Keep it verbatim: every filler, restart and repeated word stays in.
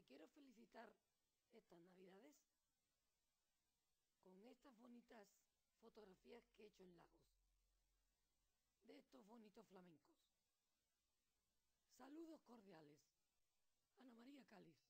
quiero felicitar estas navidades con estas bonitas fotografías que he hecho en lagos, de estos bonitos flamencos. Saludos cordiales. Ana María Cáliz.